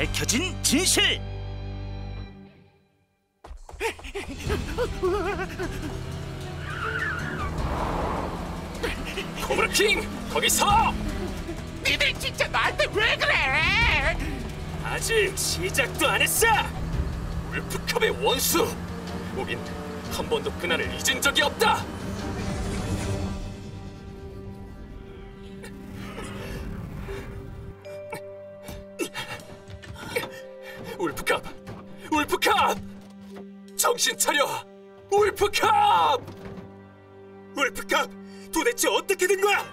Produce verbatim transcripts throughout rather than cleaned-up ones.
밝혀진 진실. 코브라킹, 거기서! 니들 진짜 나한테 왜 그래? 아직 시작도 안 했어! 울프컵의 원수! 우린 한 번도 그날을 잊은 적이 없다! 울프컵! 울프컵! 정신 차려! 울프컵! 울프컵! 도대체 어떻게 된 거야?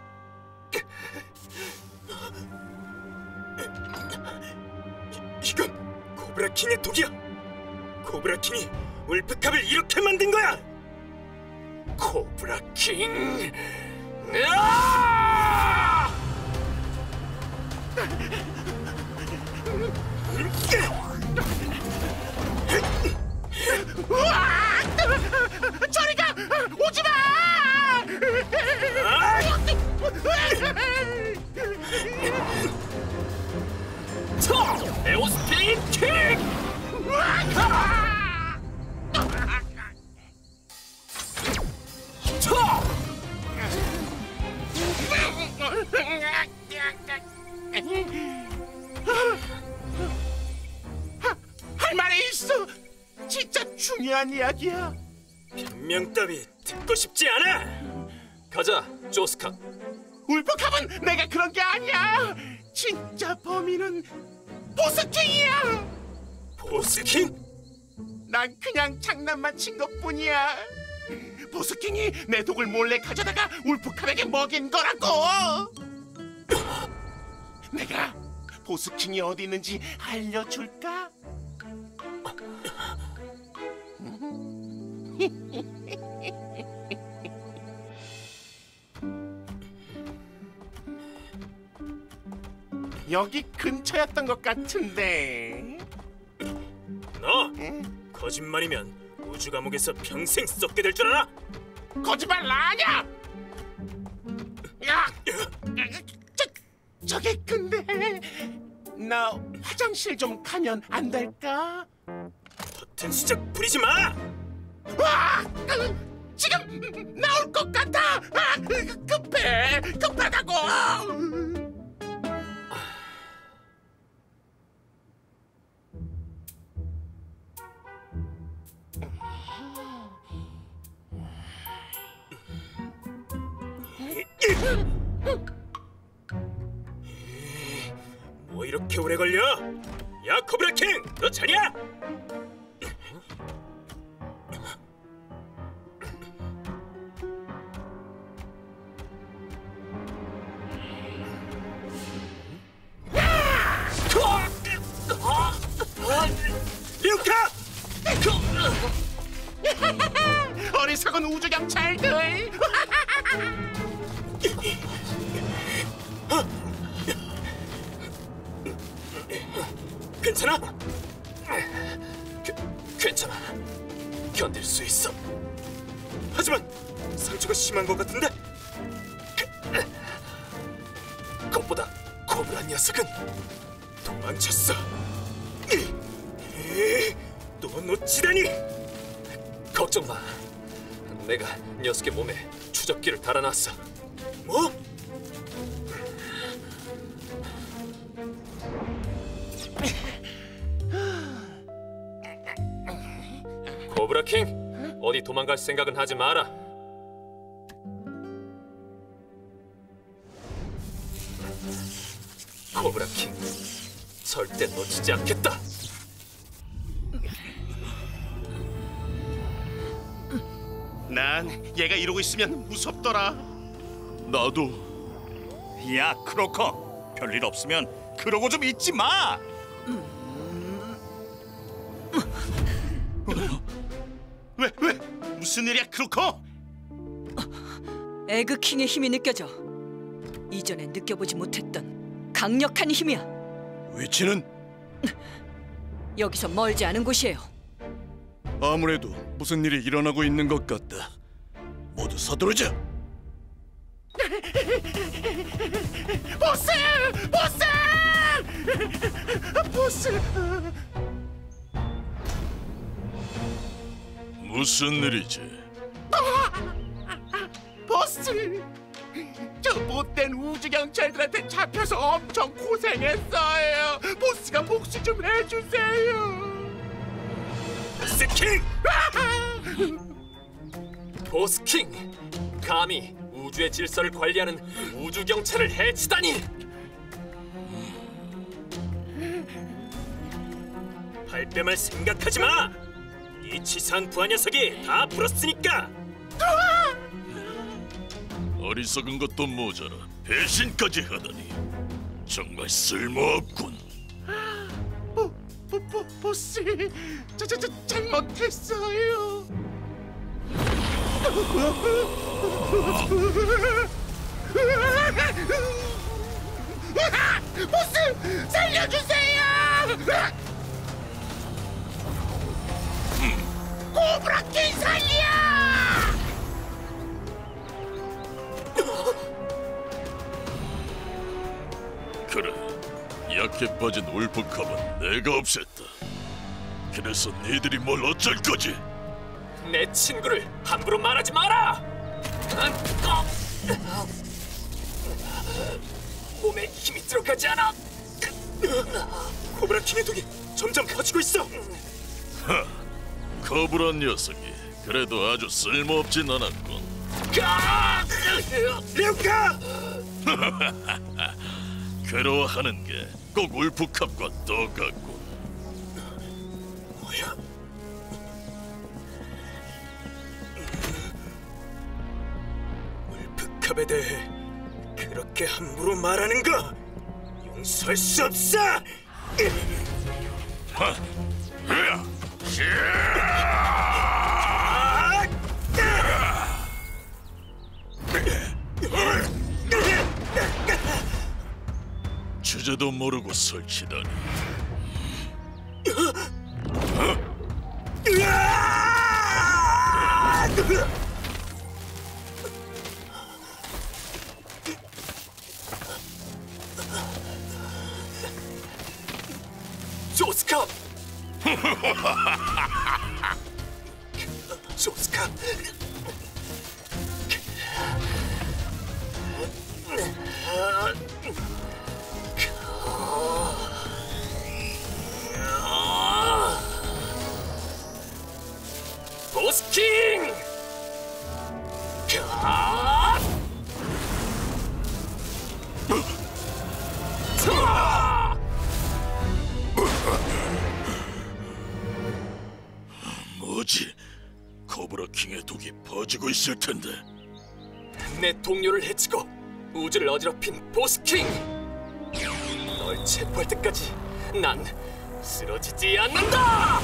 이건 코브라킹의 독이야! 코브라킹이 울프컵을 이렇게 만든 거야! 코브라킹! 으아! 우와! 저리 가! 오지 마! 쳐! 에어스피드 킥! 쳐! 할 말이 있어! 진짜 중요한 이야기야! 변명 따위 듣고 싶지 않아! 가자, 조스카. 울프컵은 내가 그런 게 아니야! 진짜 범인은 보스킹이야! 보스킹? 난 그냥 장난만 친 것뿐이야. 보스킹이 내 독을 몰래 가져다가 울프컵에게 먹인 거라고! 내가 보스킹이 어디 있는지 알려줄까? 여기 근처였던 것 같은데. 너! 응? 거짓말이면 우주 감옥에서 평생 썩게 될 줄 알아? 거짓말 아니야! 야! 저, 저기 근데 나 화장실 좀 가면 안 될까? 버튼 수작 부리지 마! 와! 지금 나올 것 같아! 아, 급해! 급하다고! 뭐 이렇게 오래 걸려? 야, 코브라킹! 너 자냐? 류카! 어리석은 우주 경찰들! 괜찮아? 그, 괜찮아. 견딜 수 있어. 하지만 상처가 심한 것 같은데? 그것보다 코브라 녀석은 도망쳤어. 또 놓치다니! 걱정 마. 내가 녀석의 몸에 추적기를 달아놨어. 뭐? 코브라킹, 어디 도망갈 생각은 하지 마라. 코브라킹, 절대 놓치지 않겠다. 난 얘가 이러고 있으면 무섭더라. 너도. 야, 크로커, 별일 없으면 그러고 좀 있지 마. 왜? 왜? 무슨 일이야, 크로커? 에그킹의 힘이 느껴져. 이전에 느껴보지 못했던 강력한 힘이야. 위치는? 여기서 멀지 않은 곳이에요. 아무래도 무슨 일이 일어나고 있는 것 같다. 모두 서두르자. 보스! 보스! 보스, 무슨 일이지? 보스. 저 못된 우주 경찰들한테 잡혀서 엄청 고생했어요. 보스가 복수 좀 해주세요. 보스킹! 보스킹! 감히 우주의 질서를 관리하는 우주 경찰을 해치다니! 발뺌할 생각하지 마! 이 치사한 부하 녀석이 다 불었으니까! 어리석은 것도 모자라 배신까지 하다니 정말 쓸모없군. 보, 보, 보, 보스, 저, 저, 저 잘못했어요. 보스, 살려주세요! 코브라킹 살려! 그래, 약해 빠진 울프캅은 내가 없앴다. 그래서 니들이 뭘 어쩔 거지? 내 친구를 함부로 말하지 마라! 몸에 힘이 들어가지 않아! 코브라킹의 독이 점점 커지고 있어! 하, 거부란 녀석이 그래도 아주 쓸모없진 않았군. 류카! 괴로워하는 게 꼭 울프캅과 똑같군. 뭐야? 울프캅에 대해 그렇게 함부로 말하는 거 용서할 수 없어! 하, 으아, 주제도 모르고 설치다니. 조스캅! 조스캅! 보스킹! 가! 뭐지? 코브라킹의 독이 퍼지고 있을 텐데. 내 동료를 해치고 우주를 어지럽힌 보스킹! 널 체포할 때까지 난 쓰러지지 않는다!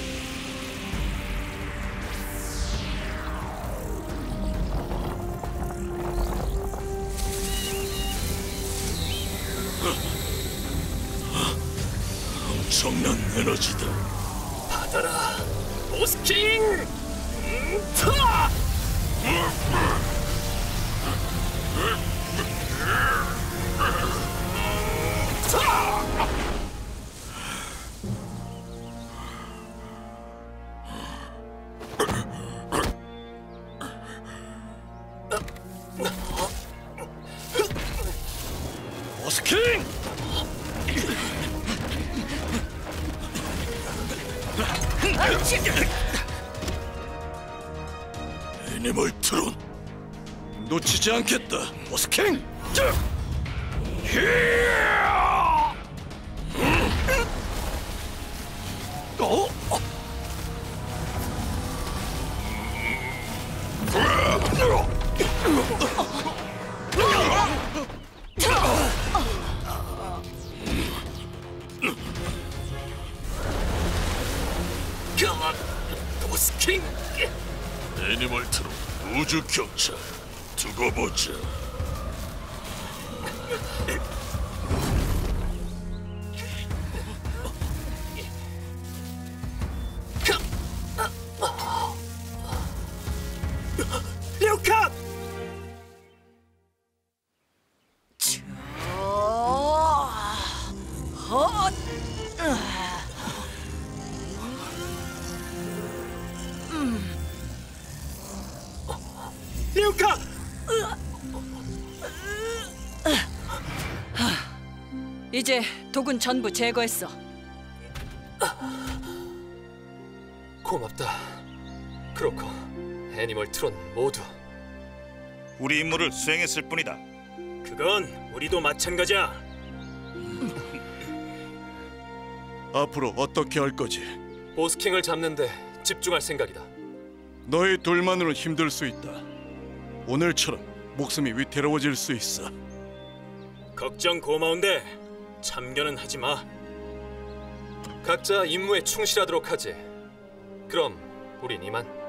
엄청난 에너지다. 받아라, 보스킹! 음, 타! 보스킹! 애니멀 트론 놓치지 않겠다. 보스킹! 어? 보스킹! 애니멀 트론 우주 경찰 두고 보자. 류카! 이제 독은 전부 제거했어. 고맙다. 크로커, 애니멀 트론 모두. 우리 임무를 수행했을 뿐이다. 그건 우리도 마찬가지야. 앞으로 어떻게 할 거지? 보스킹을 잡는데 집중할 생각이다. 너희 둘만으로는 힘들 수 있다. 오늘처럼 목숨이 위태로워질 수 있어. 걱정 고마운데 참견은 하지 마. 각자 임무에 충실하도록 하지. 그럼 우린 이만.